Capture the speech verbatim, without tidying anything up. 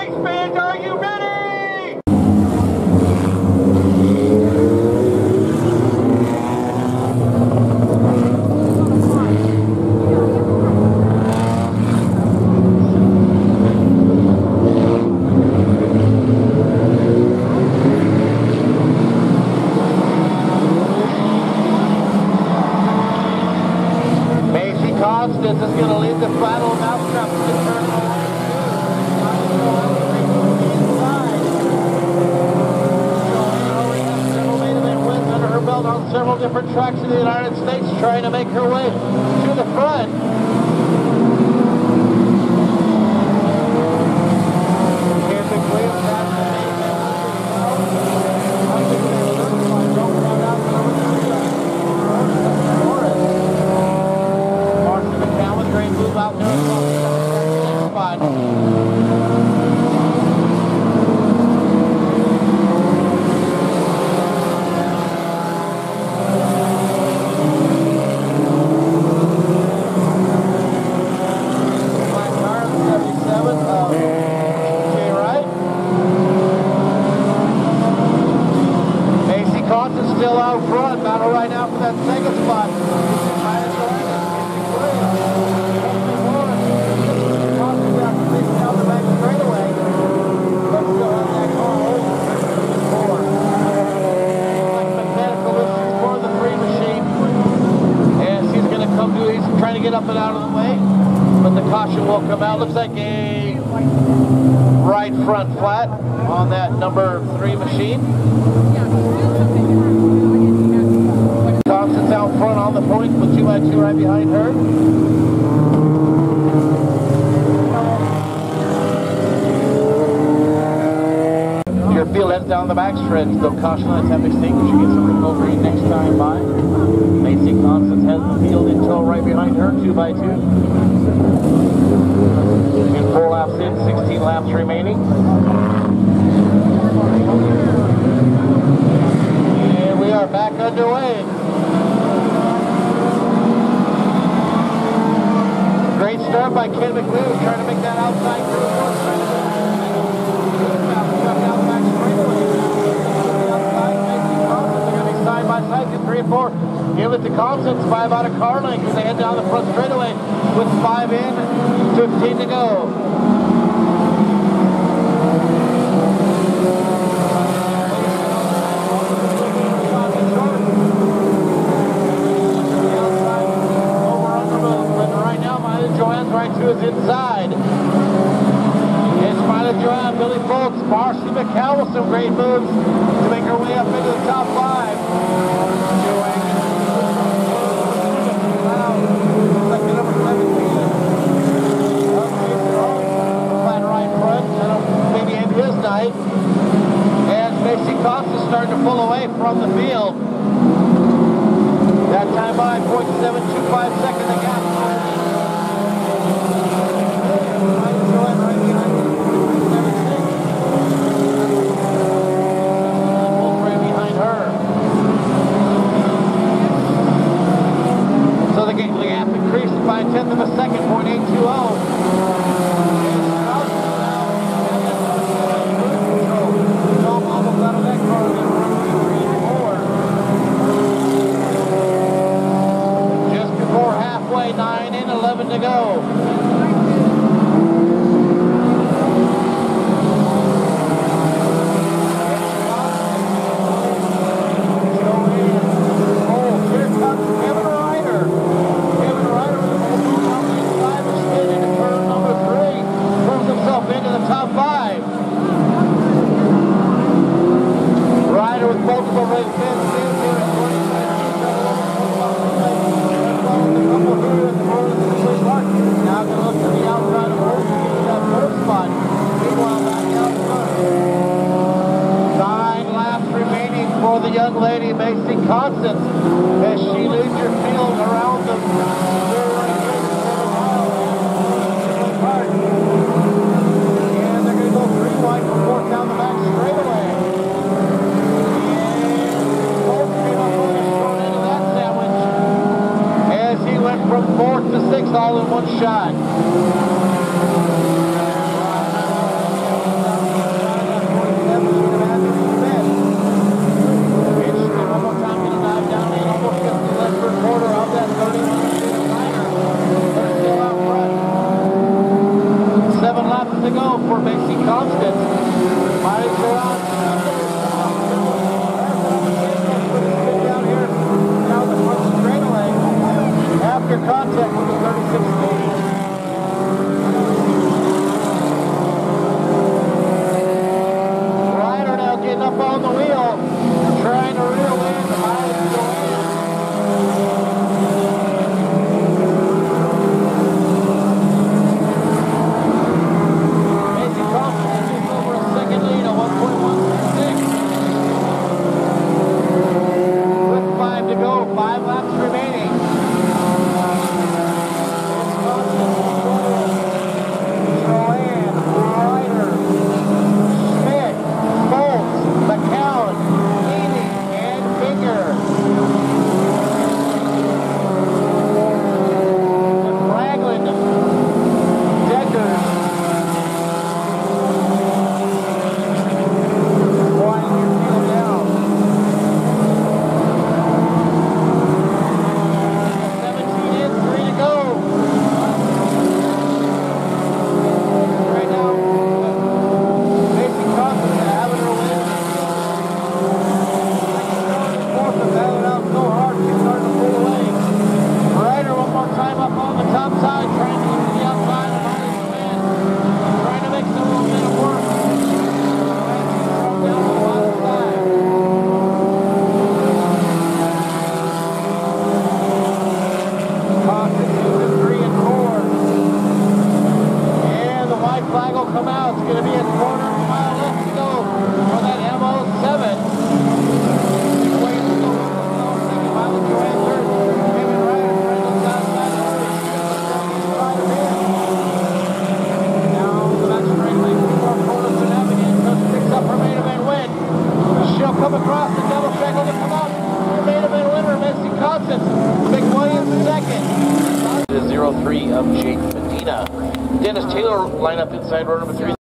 Race fans, are you ready? Constance is going to lead the battle of Mousetrap to the turn one. Several main event wins under her belt on several different tracks in the United States, trying to make her way to the front. Still out front, battle right now for that second spot. Down the back straightaway. But still have that car over four. Like mechanical issues for the three machine. As he's going to come to, he's trying to get up and out of the way. But the caution will come out. Looks like a right front flat on that number three machine. Constance out front on the point with two by two right behind her. Your field heads down the back stretch. Though caution lights have extinguished, you get some over next time by. Macy Constance has the field in tow right behind her, two by two. And four laps in, sixteen laps remaining. And we are back underway. Great start by Ken McLeod, trying to make that outside through. Side by side, get three and four. Give it to Constance by about a car length as they head down the front straightaway with five in, fifteen to go. Joanne's right to his inside. It's Smiley Joanne, Billy Folks, Marcy McCall with some great moves to make her way up into the top five. Joanne. Second number seventeen. Flat right front. That'll maybe end his night. As Macy Constance starting to pull away from the field. That time by point seven two five seconds a gap. By a tenth of a second, point eight two oh. Just before halfway, nine in, eleven to go. The young lady, Macy Constance, as she leads your field around the and they're going to go three wide from fourth down the back straightaway. And Colton came up on the short end of that sandwich as he went from fourth to sixth all in one shot. go for Macy Constance. Mileage around down here, down the front straightaway. After contact with the thirty-six speed. Ryder now getting up on the wheel, trying to reel in the mileage to land. Macy Constance is over a second lead at one point one three six. With five to go, five laps remaining. Come out. It's going to be a quarter of a mile left to go for that M O seven. Wait, second mile to go in third. Kevin Ryder trying to look outside the race. Now the back straightaway before Portis and Navigate. Just picks up her main event win. She'll come across the double cycle to come up. Her main event winner, Macy Constance. McWilliams second. The zero three of Jake Medina. Dennis Taylor line up inside row number three.